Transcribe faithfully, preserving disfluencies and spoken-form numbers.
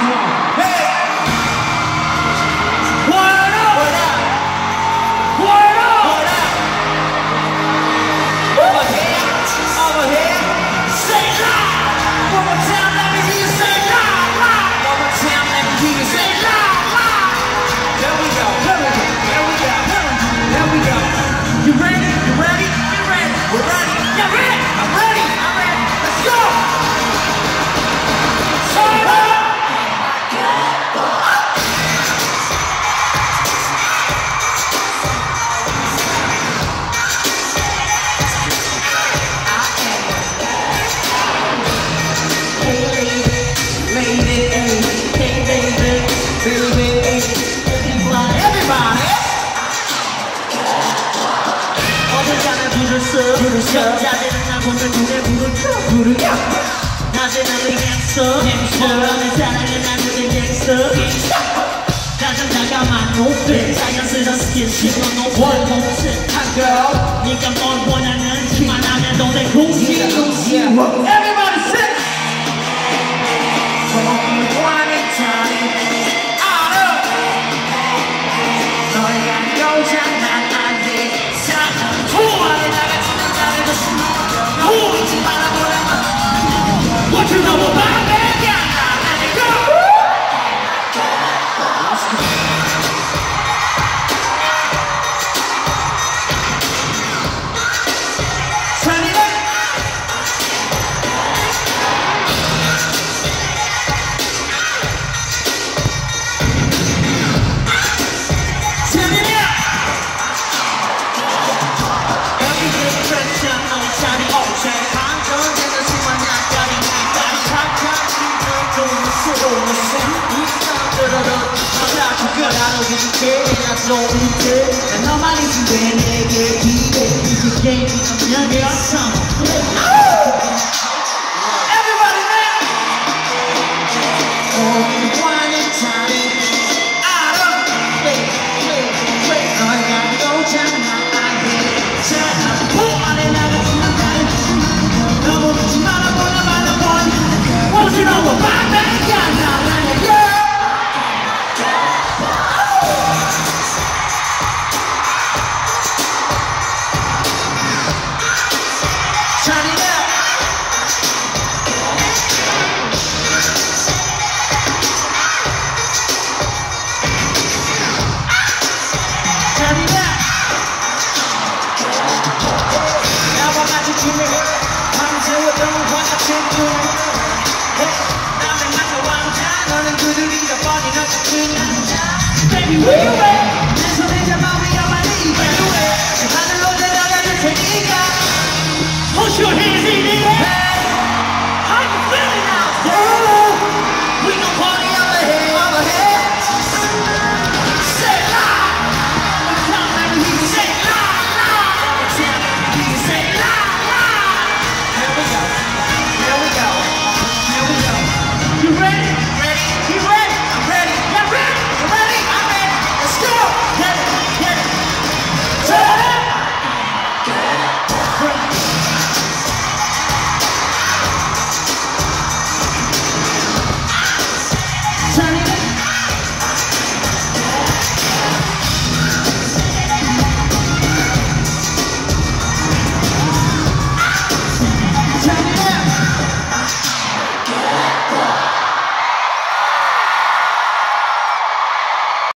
여자들은 나 보면 눈에 불을 켜 부르려 낮에는 우리 갱스터 어른은 사랑해 난 우리 갱스터 가장 다가만 높이 자연스러운 스킨십 넌 높은 공식 네가 뭘 원하는지만 하면 내 공식 Everybody sing! 원하는 time 알아 너희가 여자 난 안돼 사랑 좋아해 나같이 What you know about me? 난 너만 있으면 내게 기대 이제 게임이 없는 내 삶 Everybody man 원하는 time 알아 너희가 오잖아 안돼 보 안에 나가지만 나는 너무 믿지 마라 보나 마라 보니 What you know about me? Yeah. Turn it up. Turn it up. 나와 같이 춤을 밤새웠던 환각된 꿈 남의 맞춰 왕자 너는 그들이가 뻔히 넘치는 남자 Baby where you at? 내 손을 잡아 우리가 빨리 Where you at? 하늘로 내려가줄 테니까 Push your hands in the air. How you feeling now? Yeah. We gon' party over here, over here. Say loud. One time, baby, we can say loud, loud. One time, we can say loud, loud. Here we go. Here we go. Here we go. You ready?